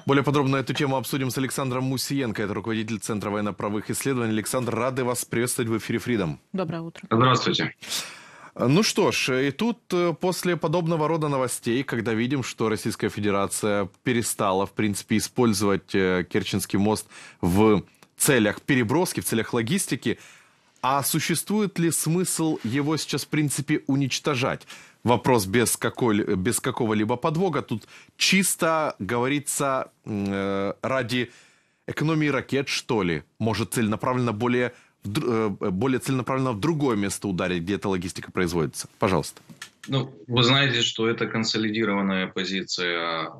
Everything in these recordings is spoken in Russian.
Более подробно эту тему обсудим с Александром Мусиенко. Это руководитель Центра военно-правовых исследований. Александр, рады вас приветствовать в эфире Freedom. Доброе утро. Здравствуйте. Ну что ж, и тут после подобного рода новостей, когда видим, что Российская Федерация перестала, в принципе, использовать Керченский мост в целях переброски, в целях логистики, а существует ли смысл его сейчас, в принципе, уничтожать? Вопрос без какого-либо подвоха. Тут чисто говорится ради экономии ракет, что ли? Может, более целенаправленно в другое место ударить, где эта логистика производится? Пожалуйста. Вы знаете, что это консолидированная позиция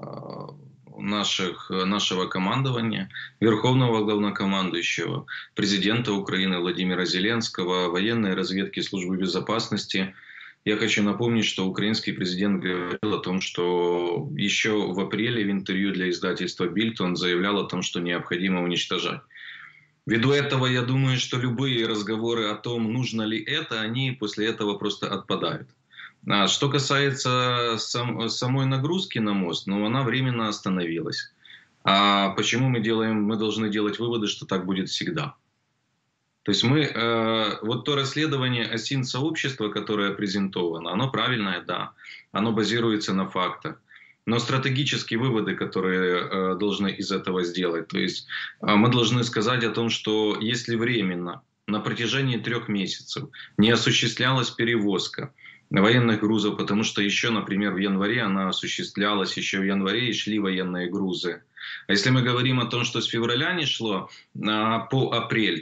нашего командования, Верховного Главнокомандующего, президента Украины Владимира Зеленского, военной разведки, службы безопасности. Я хочу напомнить, что украинский президент говорил о том, что еще в апреле в интервью для издательства Bild он заявлял о том, что необходимо уничтожать. Ввиду этого, я думаю, что любые разговоры о том, нужно ли это, они после этого просто отпадают. Что касается самой нагрузки на мост, она временно остановилась. А почему мы должны делать выводы, что так будет всегда? То есть вот то расследование ОСИН-сообщества, которое презентовано, оно правильное, да, оно базируется на фактах. Но стратегические выводы, которые должны из этого сделать, то есть мы должны сказать о том, что если временно, на протяжении 3 месяцев не осуществлялась перевозка военных грузов, потому что еще, например, в январе она осуществлялась, еще в январе и шли военные грузы. А если мы говорим о том, что с февраля не шло по апрель,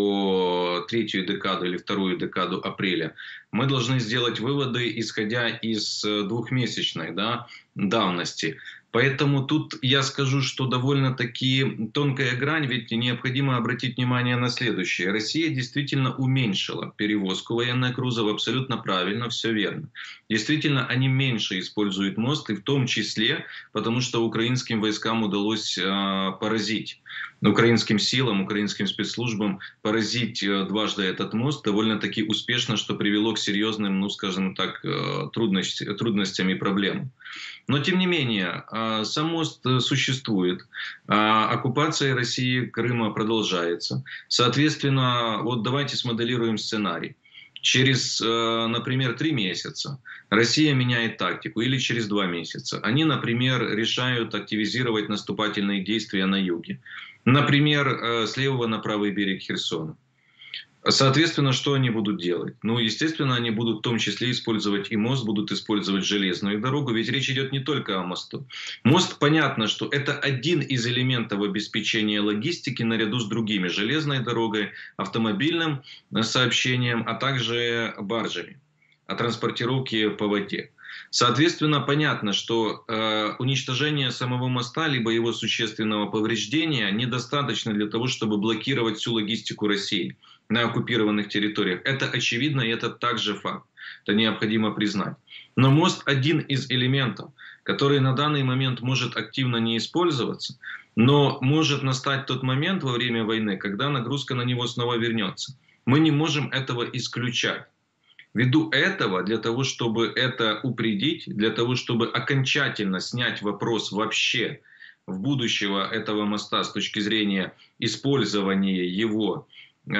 по 3-ю декаду или 2-ю декаду апреля, мы должны сделать выводы, исходя из 2-месячной давности. Поэтому тут я скажу, что довольно-таки тонкая грань, ведь необходимо обратить внимание на следующее. Россия действительно уменьшила перевозку военных грузов, абсолютно правильно, все верно. Действительно, они меньше используют мост, и в том числе, потому что украинским войскам удалось поразить, украинским силам, украинским спецслужбам поразить дважды этот мост довольно-таки успешно, что привело к серьезным, скажем так, трудностям и проблемам. Но тем не менее, сам мост существует, оккупация России Крыма продолжается. Соответственно, вот давайте смоделируем сценарий. Через, например, 3 месяца Россия меняет тактику, или через 2 месяца. Они, например, решают активизировать наступательные действия на юге. Например, с левого на правый берег Херсона. Соответственно, что они будут делать? Естественно, они будут в том числе использовать и мост, будут использовать железную дорогу, ведь речь идет не только о мосту. Мост, понятно, что это один из элементов обеспечения логистики наряду с другими: железной дорогой, автомобильным сообщением, а также баржами, о транспортировке по воде. Соответственно, понятно, что уничтожение самого моста, либо его существенного повреждения недостаточно для того, чтобы блокировать всю логистику России на оккупированных территориях. Это очевидно, и это также факт. Это необходимо признать. Но мост один из элементов, который на данный момент может активно не использоваться, но может настать тот момент во время войны, когда нагрузка на него снова вернется. Мы не можем этого исключать. Ввиду этого, для того, чтобы это упредить, для того, чтобы окончательно снять вопрос вообще в будущего этого моста с точки зрения использования его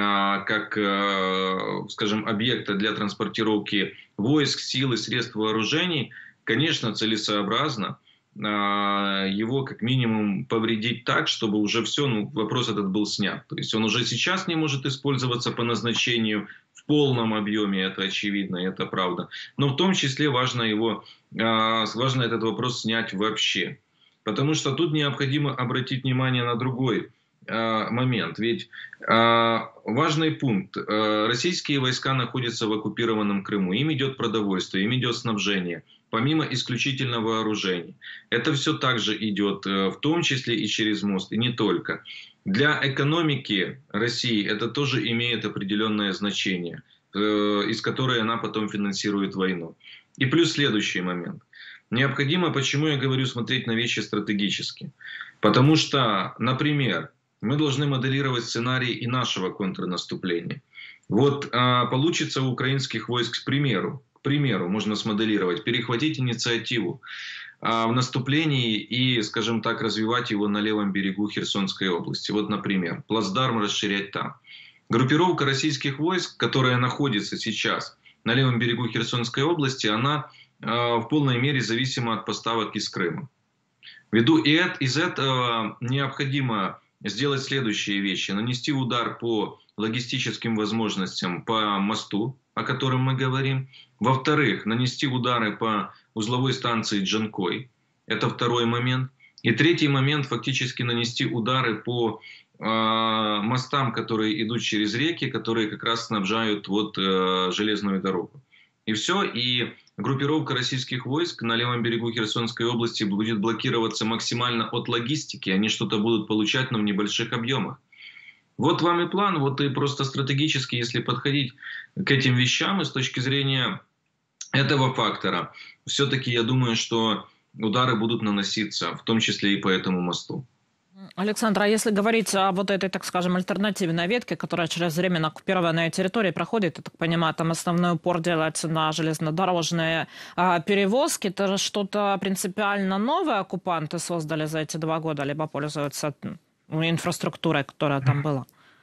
как, скажем, объекта для транспортировки войск, сил и средств вооружений, конечно, целесообразно его как минимум повредить так, чтобы уже все, вопрос этот был снят. То есть он уже сейчас не может использоваться по назначению в полном объеме, это очевидно, это правда. Но в том числе важно этот вопрос снять вообще. Потому что тут необходимо обратить внимание на другой момент. Ведь важный пункт. Российские войска находятся в оккупированном Крыму. Им идет продовольствие, им идет снабжение, помимо исключительно вооружений. Это все также идет, в том числе и через мост, и не только. Для экономики России это тоже имеет определенное значение, из которой она потом финансирует войну. И плюс следующий момент. Необходимо, почему я говорю, смотреть на вещи стратегически. Потому что, например, мы должны моделировать сценарий и нашего контрнаступления. Вот получится у украинских войск, к примеру, можно смоделировать, перехватить инициативу в наступлении и, скажем так, развивать его на левом берегу Херсонской области. Вот, например, плацдарм расширять там. Группировка российских войск, которая находится сейчас на левом берегу Херсонской области, она в полной мере зависима от поставок из Крыма. Ввиду из этого необходимо сделать следующие вещи. Нанести удар по логистическим возможностям по мосту, о котором мы говорим. Во-вторых, нанести удары по узловой станции Джанкой. Это второй момент. И третий момент, фактически нанести удары по мостам, которые идут через реки, которые как раз снабжают железную дорогу. И все. И группировка российских войск на левом берегу Херсонской области будет блокироваться максимально от логистики. Они что-то будут получать, но в небольших объемах. Вот вам и план. Вот и просто стратегически, если подходить к этим вещам, и с точки зрения этого фактора, все-таки я думаю, что удары будут наноситься, в том числе и по этому мосту. Александр, а если говорить о вот этой, так скажем, альтернативной ветке, которая через временно оккупированные территории проходит, я так понимаю, там основной упор делается на железнодорожные перевозки, это что-то принципиально новое оккупанты создали за эти 2 года, либо пользуются инфраструктурой, которая там была?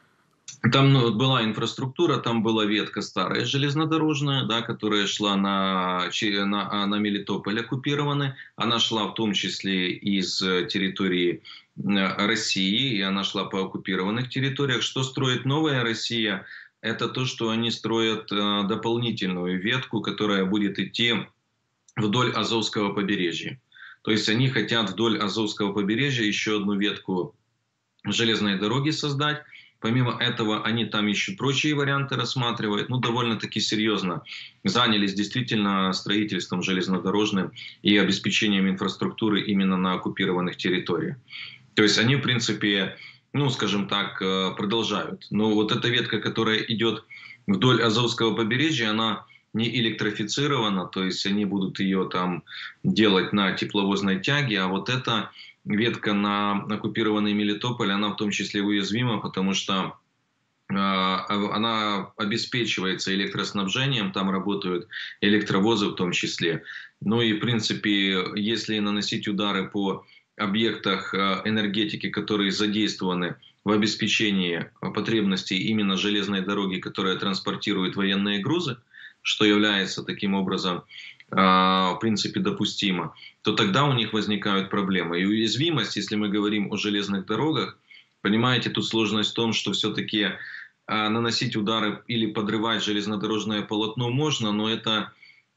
Там была инфраструктура, там была ветка старая железнодорожная, да, которая шла на Мелитополь оккупированный. Она шла в том числе из территории России, и она шла по оккупированных территориях. Что строит новая Россия? Это то, что они строят дополнительную ветку, которая будет идти вдоль Азовского побережья. То есть они хотят вдоль Азовского побережья еще одну ветку железной дороги создать. Помимо этого, они там еще прочие варианты рассматривают. Довольно-таки серьезно занялись действительно строительством железнодорожным и обеспечением инфраструктуры именно на оккупированных территориях. То есть они, в принципе, скажем так, продолжают. Но вот эта ветка, которая идет вдоль Азовского побережья, она не электрифицирована. То есть они будут ее там делать на тепловозной тяге. А вот эта ветка на оккупированный Мелитополь, она в том числе уязвима, потому что она обеспечивается электроснабжением, там работают электровозы в том числе. И, в принципе, если наносить удары по объектах энергетики, которые задействованы в обеспечении потребностей именно железной дороги, которая транспортирует военные грузы, что является таким образом в принципе допустимо, то тогда у них возникают проблемы. И уязвимость, если мы говорим о железных дорогах, понимаете, тут сложность в том, что все-таки наносить удары или подрывать железнодорожное полотно можно, но это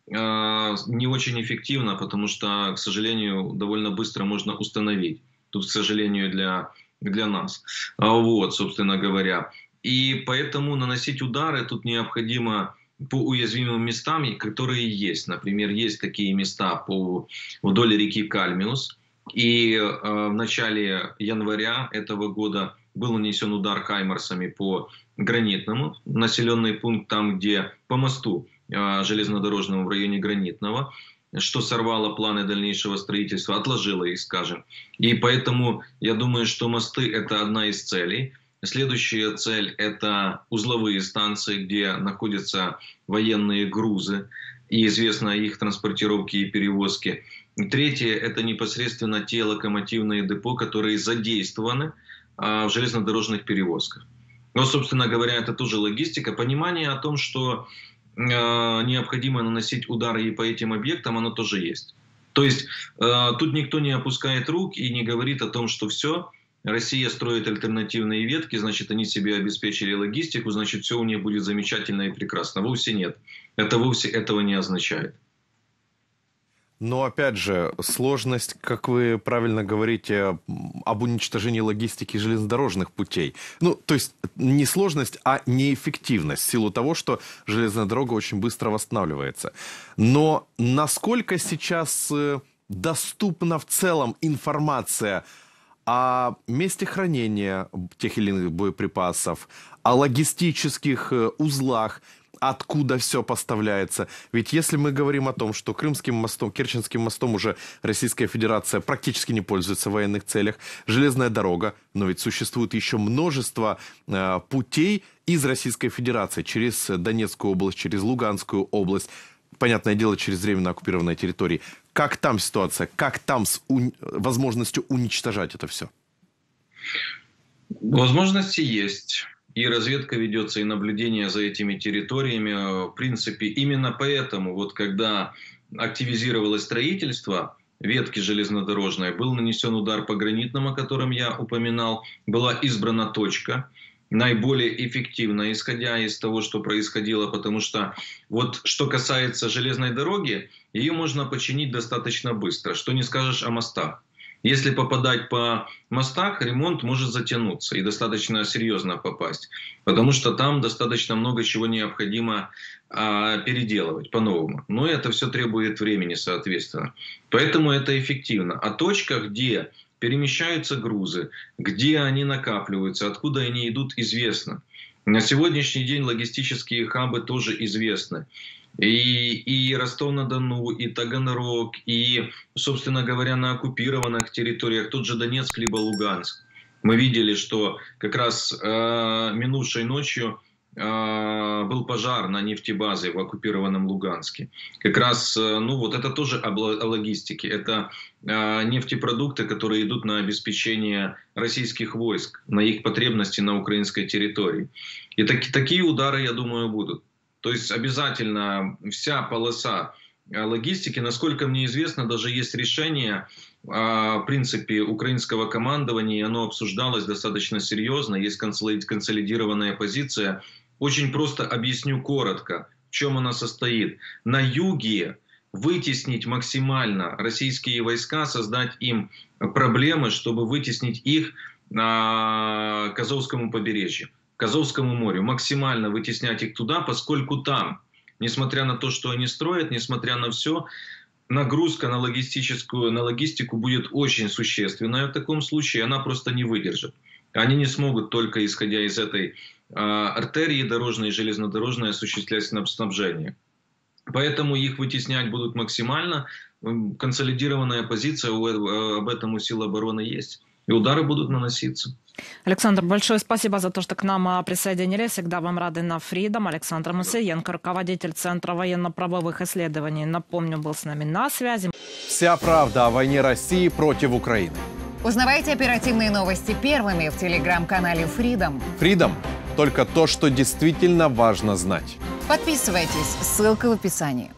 не очень эффективно, потому что, к сожалению, довольно быстро можно установить. Тут, к сожалению, для нас. Собственно говоря. И поэтому наносить удары тут необходимо по уязвимым местам, которые есть. Например, есть такие места вдоль реки Кальмиус. И в начале января этого года был нанесен удар хаймарсами по Гранитному, населенный пункт там, где по мосту железнодорожному в районе Гранитного, что сорвало планы дальнейшего строительства, отложило их, скажем. И поэтому я думаю, что мосты — это одна из целей. Следующая цель — это узловые станции, где находятся военные грузы, и известно о их транспортировке и перевозке. Третье — это непосредственно те локомотивные депо, которые задействованы в железнодорожных перевозках. Собственно говоря, это тоже логистика. Понимание о том, что необходимо наносить удары и по этим объектам, оно тоже есть. То есть тут никто не опускает рук и не говорит о том, что все, Россия строит альтернативные ветки, значит, они себе обеспечили логистику, значит, все у них будет замечательно и прекрасно. Вовсе нет. Это вовсе этого не означает. Но, опять же, сложность, как вы правильно говорите, об уничтожении логистики железнодорожных путей. То есть не сложность, а неэффективность в силу того, что железная дорога очень быстро восстанавливается. Но насколько сейчас доступна в целом информация о месте хранения тех или иных боеприпасов, о логистических узлах, откуда все поставляется. Ведь если мы говорим о том, что Крымским мостом, Керченским мостом уже Российская Федерация практически не пользуется в военных целях, железная дорога, но ведь существует еще множество путей из Российской Федерации через Донецкую область, через Луганскую область, понятное дело, через временно оккупированные территории. Как там ситуация? Как там с возможностью уничтожать это все? Возможности есть. И разведка ведется, и наблюдение за этими территориями. В принципе, именно поэтому, вот когда активизировалось строительство ветки железнодорожной, был нанесен удар по гранитным, о котором я упоминал, была избрана точка, наиболее эффективная, исходя из того, что происходило, потому что вот что касается железной дороги, ее можно починить достаточно быстро, что не скажешь о мостах. Если попадать по мостах, ремонт может затянуться и достаточно серьезно попасть, потому что там достаточно много чего необходимо переделывать по-новому. Но это все требует времени, соответственно. Поэтому это эффективно. О точках, где перемещаются грузы, где они накапливаются, откуда они идут, известно. На сегодняшний день логистические хабы тоже известны. И Ростов-на-Дону, и Таганрог, и, собственно говоря, на оккупированных территориях, тот же Донецк, либо Луганск. Мы видели, что как раз минувшей ночью был пожар на нефтебазе в оккупированном Луганске. Как раз, вот это тоже о логистике. Это нефтепродукты, которые идут на обеспечение российских войск, на их потребности на украинской территории. И такие удары, я думаю, будут. То есть обязательно вся полоса логистики, насколько мне известно, даже есть решение, в принципе, украинского командования, и оно обсуждалось достаточно серьезно, есть консолидированная позиция. Очень просто объясню коротко, в чем она состоит. На юге вытеснить максимально российские войска, создать им проблемы, чтобы вытеснить их к Азовскому побережью, к Азовскому морю, максимально вытеснять их туда, поскольку там, несмотря на то, что они строят, несмотря на все, нагрузка на логистику будет очень существенная в таком случае, она просто не выдержит. Они не смогут только исходя из этой артерии дорожной и железнодорожной осуществлять снабжение. Поэтому их вытеснять будут максимально. Консолидированная позиция, об этом у сил обороны есть. И удары будут наноситься. Александр, большое спасибо за то, что к нам присоединились. Всегда вам рады на Freedom. Александр Мусиенко, руководитель Центра военно-правовых исследований, напомню, был с нами на связи. Вся правда о войне России против Украины. Узнавайте оперативные новости первыми в телеграм-канале Freedom. Freedom – только то, что действительно важно знать. Подписывайтесь, ссылка в описании.